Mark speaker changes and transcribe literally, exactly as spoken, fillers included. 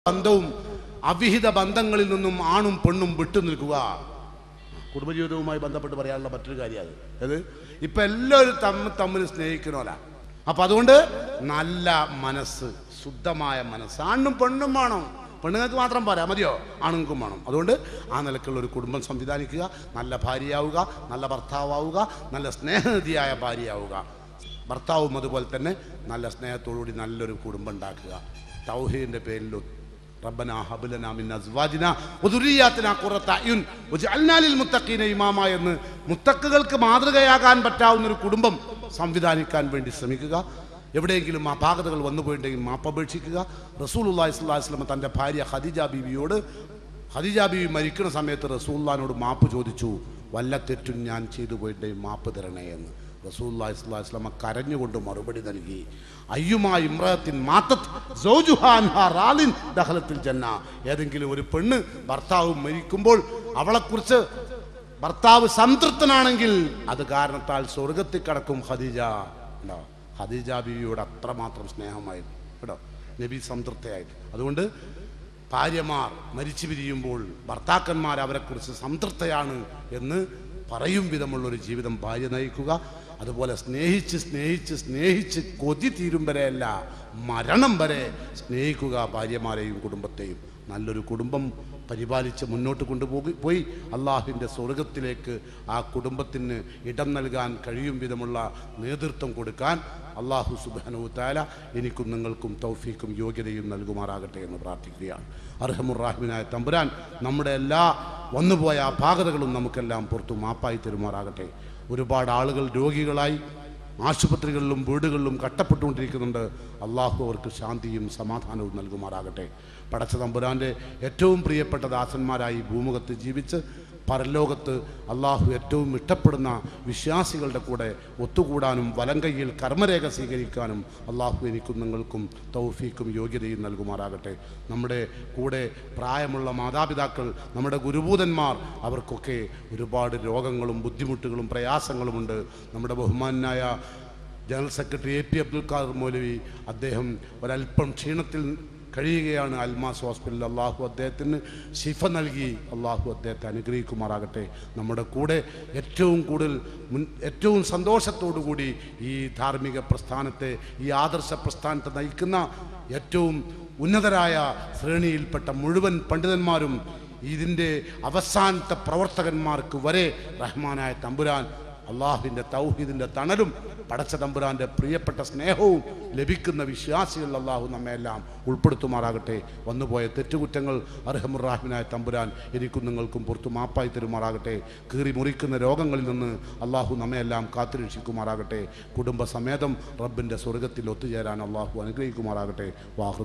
Speaker 1: ബന്ധവും അവിഹിത ബന്ധങ്ങളിൽ നിന്നും ആണും പെണ്ണും വിട്ടു നിൽക്കുക. കുടുംബജീവിതവുമായി ബന്ധപ്പെട്ട് പറയാനുള്ള മറ്റൊരു കാര്യമാണ് അത്. ഇപ്പം എല്ലാവരും തമ്മിൽ തമ്മിൽ സ്നേഹിക്കണമല്ല. അപ്പം അതുകൊണ്ട് നല്ല മനസ്സ്, ശുദ്ധമായ മനസ്സ്, ആണും പെണ്ണും വേണം. പെണ്ണുങ്ങൾക്ക് മാത്രം പോരാ, മതിയോ? ആണുങ്ങൾക്കും വേണം. അതുകൊണ്ട് ആ നിലക്കുള്ള ഒരു കുടുംബം സംവിധാനിക്കുക, നല്ല ഭാര്യയാവുക, നല്ല ഭർത്താവുക, നല്ല സ്നേഹനിധിയായ ഭാര്യയാവുക. ഭർത്താവും അതുപോലെ തന്നെ നല്ല സ്നേഹത്തോടുകൂടി നല്ലൊരു കുടുംബം ഉണ്ടാക്കുക. തൗഹീദിന്റെ പേരിൽ റബ്ബനാ ഹബ് ലനാ മിൻ അസ്വാജിനാ വദുരിയാത്തിനാ ഖുറത അയുൻ വജഅൽനാ ലിൽ മുത്തഖീന ഇമാമ എന്ന് മുത്തഖികൾക്ക് മാതൃകയാകാൻ പറ്റാവുന്ന ഒരു കുടുംബം സംവിധാനിക്കാൻ വേണ്ടി ശ്രമിക്കുക. എവിടെയെങ്കിലും അപാകതകൾ വന്നു പോയിട്ടുണ്ടെങ്കിൽ മാപ്പപേക്ഷിക്കുക. റസൂലുള്ളാഹി സ്വല്ലല്ലാഹു അലൈഹി വസല്ലം തൻ്റെ ഭാര്യ ഖദീജ ബീവിയോട്, ഖദീജ ബീവി മരിക്കുന്ന സമയത്ത് റസൂലുള്ളാഹിനോട് മാപ്പ് ചോദിച്ചു, വല്ല തെറ്റും ഞാൻ ചെയ്തു പോയിട്ടുണ്ടെങ്കിൽ മാപ്പ് തരണേ എന്ന്. റസൂലുള്ളാഹി സ്വല്ലല്ലാഹു അലൈഹി വസല്ലം കരഞ്ഞുകൊണ്ട് മറുപടി നൽകി, അയ്യുമാ ഇംറഅത്തിൻ മാതത് സൗജുഹാ അൻഹാ റാലിൻ ദഖലത്തിൽ ജന്ന. ഏതെങ്കിലും ഒരു പെണ്ണ് ഭർത്താവ് മരിക്കുമ്പോൾ അവളെക്കുറിച്ച് ഭർത്താവ് സംതൃപ്തനാണെങ്കിൽ അത് കാരണത്താൽ സ്വർഗത്തിൽ കടക്കും ഖദീജ. ഉണ്ടോ? ഖദീജ ബീവിയോട് അത്രമാത്രം സ്നേഹമായിരുന്നു കേട്ടോ, നബി സംതൃപ്തയായിട്ട്. അതുകൊണ്ട് ഭാര്യമാർ മരിച്ചു പിരിയുമ്പോൾ ഭർത്താക്കന്മാർ അവരെക്കുറിച്ച് സംതൃപ്തയാണ് എന്ന് പറയും വിധമുള്ളൊരു ജീവിതം ഭാര്യ നയിക്കുക. അതുപോലെ സ്നേഹിച്ച് സ്നേഹിച്ച് സ്നേഹിച്ച് കൊതി തീരും വരെയല്ല, മരണം വരെ സ്നേഹിക്കുക ഭാര്യമാരെയും കുടുംബത്തെയും. നല്ലൊരു കുടുംബം പരിപാലിച്ച് മുന്നോട്ട് കൊണ്ടുപോയി പോയി അള്ളാഹുവിൻ്റെ സ്വർഗത്തിലേക്ക് ആ കുടുംബത്തിന് ഇടം നൽകാൻ കഴിയും വിധമുള്ള നേതൃത്വം കൊടുക്കാൻ അള്ളാഹു സുബ്ഹാനഹു തആല എനിക്കും നിങ്ങൾക്കും തൗഫീക്കും യോഗ്യതയും നൽകുമാറാകട്ടെ എന്ന് പ്രാർത്ഥിക്കുകയാണ്. അർഹമുർ-റഹീമായ തമ്പുരാൻ നമ്മുടെ എല്ലാ വന്നുപോയ അപാകതകളും നമുക്കെല്ലാം പുറത്തു മാപ്പായി തരുമാറാകട്ടെ. ഒരുപാട് ആളുകൾ രോഗികളായി ആശുപത്രികളിലും വീടുകളിലും കട്ടപ്പെട്ടുകൊണ്ടിരിക്കുന്നുണ്ട്. അള്ളാഹു അവർക്ക് ശാന്തിയും സമാധാനവും നൽകുമാറാകട്ടെ. പടച്ച തമ്പുരാൻ്റെ ഏറ്റവും പ്രിയപ്പെട്ട ദാസന്മാരായി ഭൂമുഖത്ത് ജീവിച്ച് പരലോകത്ത് അള്ളാഹു ഏറ്റവും ഇഷ്ടപ്പെടുന്ന വിശ്വാസികളുടെ കൂടെ ഒത്തുകൂടാനും വലങ്കയിൽ കർമ്മരേഖ സ്വീകരിക്കാനും അള്ളാഹു എനിക്കും നിങ്ങൾക്കും തൗഫീക്കും യോഗ്യതയും നൽകുമാറാകട്ടെ. നമ്മുടെ കൂടെ പ്രായമുള്ള മാതാപിതാക്കൾ, നമ്മുടെ ഗുരുഭൂതന്മാർ, അവർക്കൊക്കെ ഒരുപാട് രോഗങ്ങളും ബുദ്ധിമുട്ടുകളും പ്രയാസങ്ങളുമുണ്ട്. നമ്മുടെ ബഹുമാനായ general secretary A P Abdul Khader Maulavi, അദ്ദേഹം ഒരല്പം ക്ഷീണത്തിൽ കഴിയുകയാണ് അൽമാസ് ഹോസ്പിറ്റലിൽ. അള്ളാഹു അദ്ദേഹത്തിന് ശിഫ നൽകി അള്ളാഹു അദ്ദേഹത്തെ അനുഗ്രഹിക്കുമാറാകട്ടെ. നമ്മുടെ കൂടെ ഏറ്റവും കൂടുതൽ മുൻ ഏറ്റവും സന്തോഷത്തോടു കൂടി ഈ ധാർമ്മിക പ്രസ്ഥാനത്തെ, ഈ ആദർശ പ്രസ്ഥാനത്തെ നയിക്കുന്ന ഏറ്റവും ഉന്നതരായ ശ്രേണിയിൽപ്പെട്ട മുഴുവൻ പണ്ഡിതന്മാരും ഇതിൻ്റെ അവസാനത്തെ പ്രവർത്തകന്മാർക്ക് വരെ റഹ്മാനായ തമ്പുരാൻ അള്ളാഹുവിൻ്റെ തൗഹീദിൻ്റെ തണലും പടച്ച തമ്പുരാൻ്റെ പ്രിയപ്പെട്ട സ്നേഹവും ലഭിക്കുന്ന വിശ്വാസികൾ അള്ളാഹു നമ്മെല്ലാം ഉൾപ്പെടുത്തുമാറാകട്ടെ. വന്നുപോയ തെറ്റുകുറ്റങ്ങൾ അർഹമുർ-റഹീമായ തമ്പുരാൻ എനിക്കും നിങ്ങൾക്കും പുറത്തു മാപ്പായി തരുമാറാകട്ടെ. കീറി മുറിക്കുന്ന രോഗങ്ങളിൽ നിന്ന് അള്ളാഹു നമ്മെല്ലാം കാത്തുരക്ഷിക്കുമാറാകട്ടെ. കുടുംബസമേതം റബ്ബിൻ്റെ സ്വർഗത്തിൽ ഒത്തുചേരാൻ അള്ളാഹു അനുഗ്രഹിക്കുമാറാകട്ടെ. വാഹു